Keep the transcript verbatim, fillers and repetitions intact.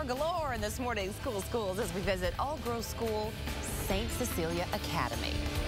More galore in this morning's Cool Schools as we visit All Girls School, Saint Cecilia Academy.